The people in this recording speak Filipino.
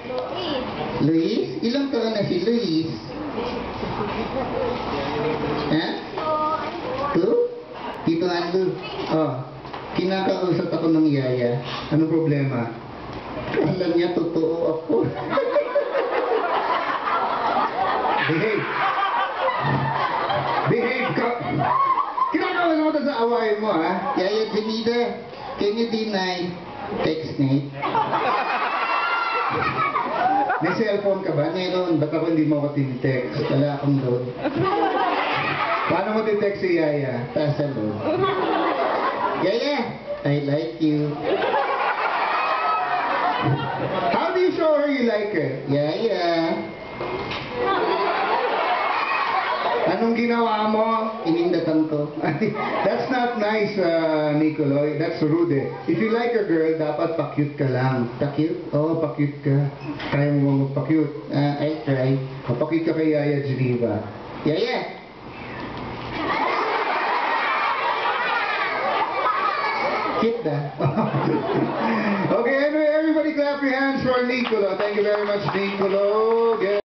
Luis? Ilang taon na si Luis? Ha? 2? Tito Andrew? Oh, kinakausap ako ng yaya. Anong problema? Alam niya, totoo ako. Behave! Behave ka! Kinakausap mo sa awain mo, ha? Yaya Janida, can you deny TextMate? May cellphone ka ba? Meron. Ba't ako hindi mo ako tinitext? Wala akong load. Paano mo titext si Yaya? Taas sa load. Yaya, I like you. How do you show her you like her? Yaya. Anong ginawa mo? Inindatan ko. That's not nice, Nicoloy. That's rude. If you like a girl, dapat pa-cute ka lang. Pa-cute? Oo, pa-cute ka. Kaya mo magpa-cute. I'll try. Pa-cute ka kay Yaya Geneva. Yaya! Cute na. Okay, anyway, everybody clap your hands for Nicolo. Thank you very much, Nicolo.